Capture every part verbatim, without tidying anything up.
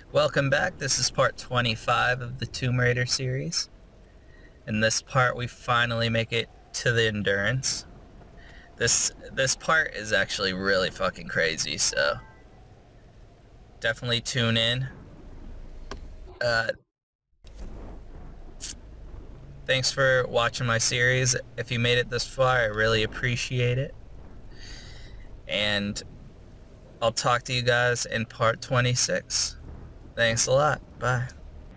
Welcome back. This is part twenty-five of the Tomb Raider series. In this part we finally make it to the Endurance. This this part is actually really fucking crazy, so definitely tune in. Uh, thanks for watching my series. If you made it this far, I really appreciate it. And I'll talk to you guys in part twenty-six. Thanks a lot. Bye.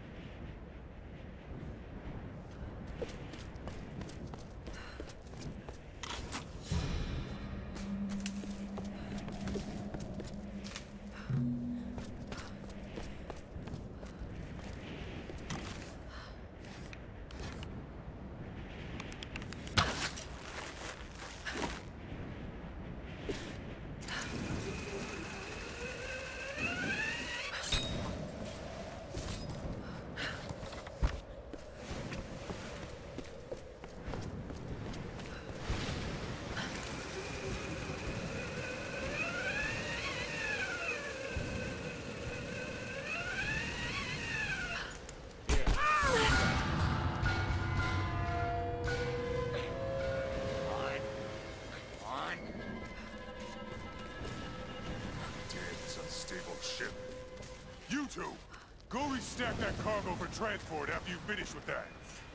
Ship. You two, go restack that cargo for transport after you finish with that.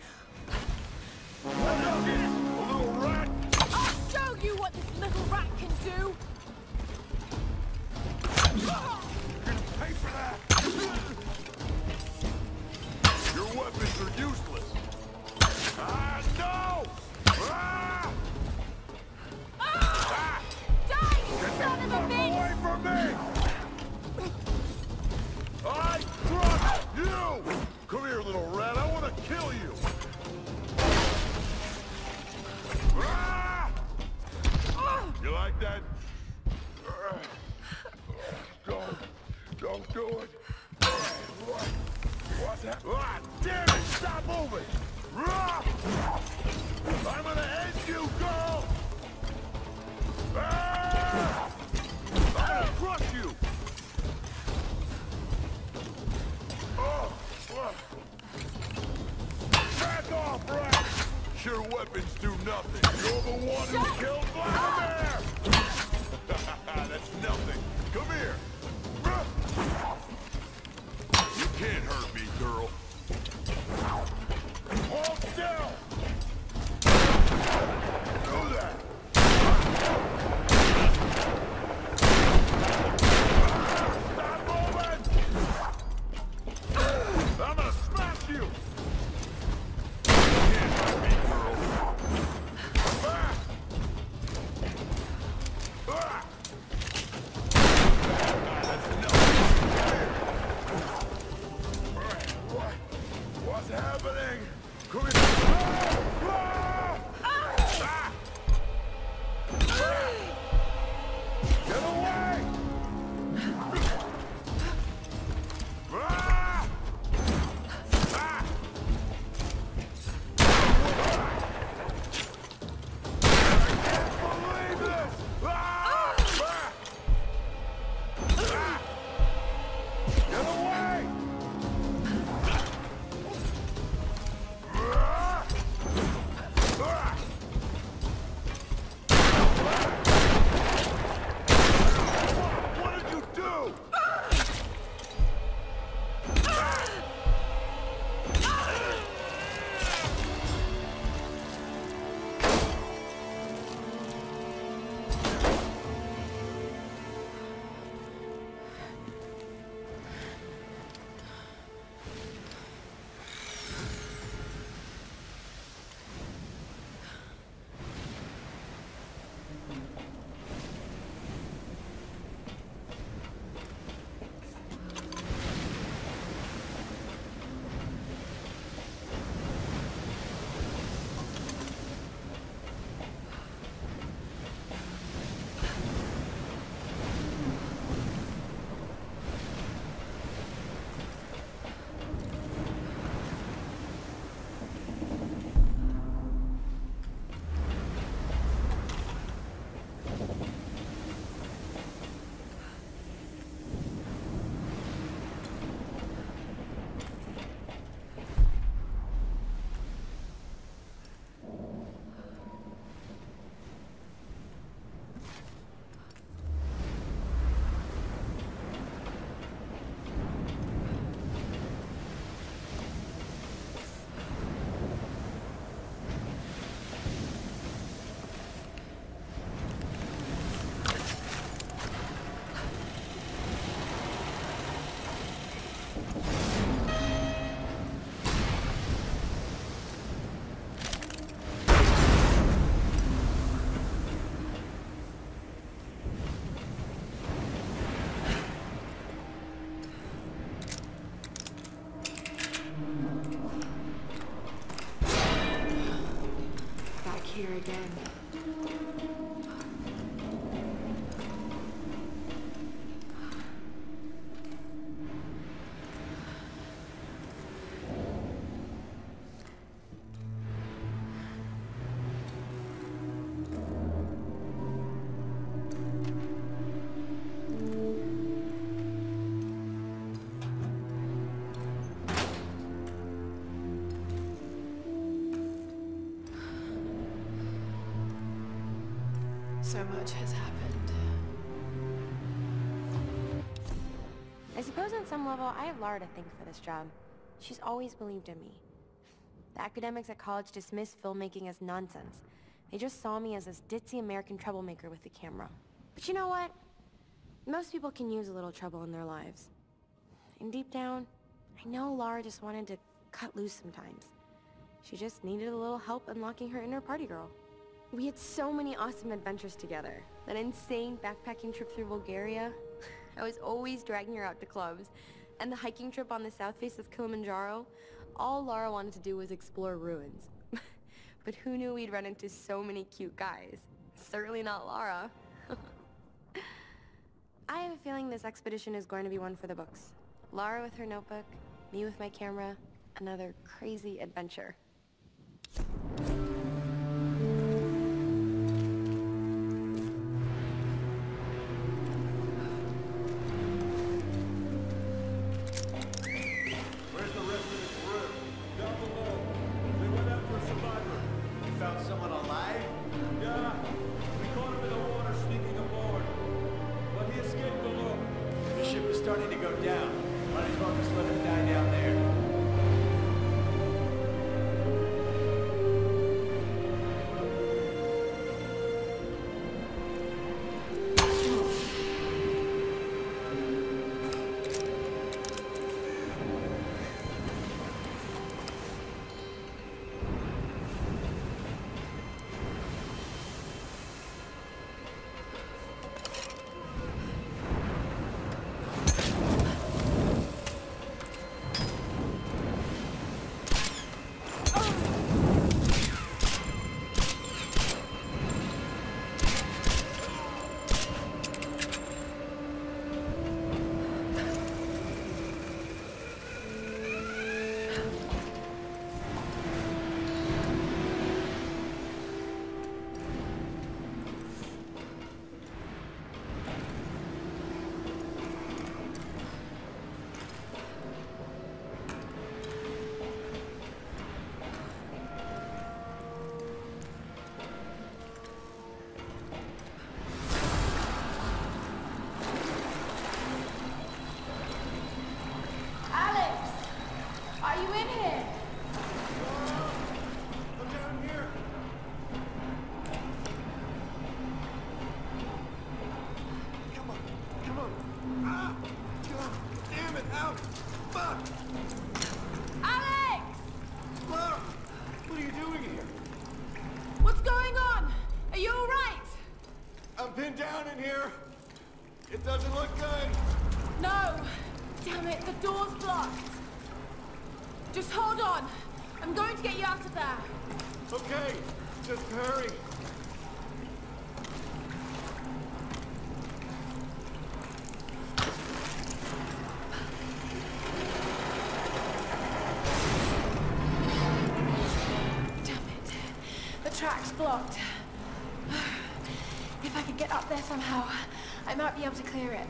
What's up here, a little rat? I'll show you what this little rat can do. You're gonna pay for that. Your weapons are useless. Ah, no! Ah! Ah! Die, you son of a bitch! Away from me! I trust you! Come here, little rat. I want to kill you. Ah! You like that? Don't, don't do it. What? What's that? Ah, damn it! Stop moving! I'm gonna end you, girl! Ah! I'm gonna crush you! Back off, rat! Your weapons do nothing. You're the one who killed Vladimir! That's nothing. Come here. You can't hurt me, girl. Hold still! Do that! Stop moving! I'm gonna smash you! You can't hurt me, girl. Come back! again. So much has happened. I suppose on some level, I have Lara to thank for this job. She's always believed in me. The academics at college dismissed filmmaking as nonsense. They just saw me as this ditzy American troublemaker with the camera. But you know what? Most people can use a little trouble in their lives. And deep down, I know Lara just wanted to cut loose sometimes. She just needed a little help unlocking her inner party girl. We had so many awesome adventures together. That insane backpacking trip through Bulgaria. I was always dragging her out to clubs. And the hiking trip on the south face of Kilimanjaro. All Lara wanted to do was explore ruins. But who knew we'd run into so many cute guys? Certainly not Lara. I have a feeling this expedition is going to be one for the books. Lara with her notebook, me with my camera, another crazy adventure. Starting to go down. Might as well just let him die down there. Pinned down in here. It doesn't look good. No! Damn it, the door's blocked. Just hold on. I'm going to get you out of there. Okay, just hurry. Damn it. The track's blocked. If I could get up there somehow, I might be able to clear it.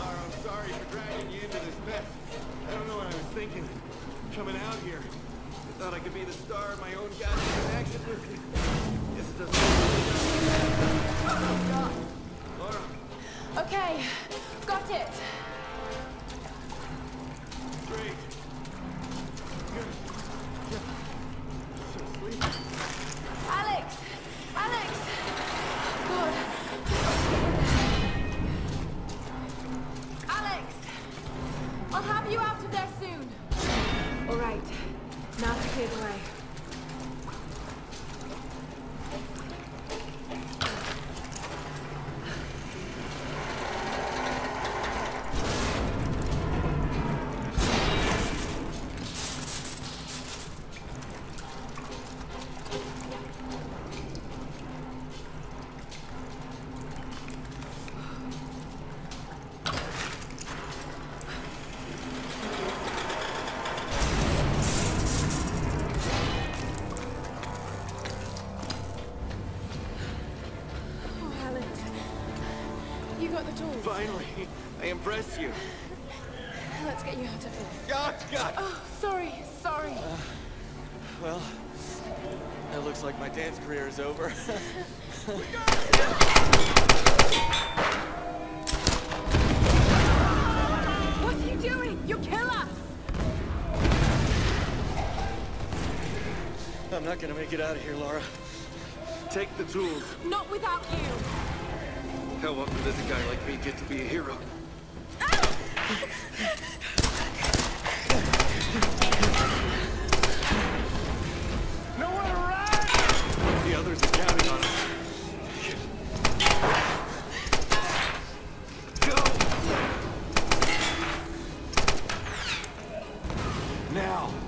Coming out here. Thought I could be the star of my own goddamn action movie. Guess it doesn't. Oh God, Laura. Okay, got it. Great. Good. So sleep. Alex! Alex! Good. Alex! I'll have you out of there soon. All right. Now to clear the way. You got the tools. Finally, I impressed you. Let's get you out of here. God, God. Oh, sorry, sorry. Uh, well, it looks like my dance career is over. What are you doing? You'll kill us! I'm not gonna make it out of here, Laura. Take the tools. Not without you. How often does a guy like me get to be a hero? Nowhere to run! The others are counting on us. Go! Now!